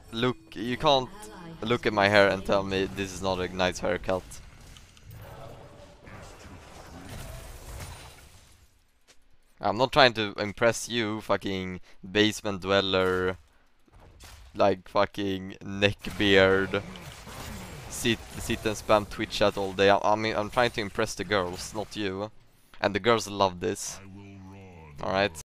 look, you can't look at my hair and tell me this is not a nice haircut. I'm not trying to impress you, fucking basement dweller, like fucking neckbeard, sit and spam Twitch chat all day. I mean, I'm trying to impress the girls, not you. And the girls love this. Alright?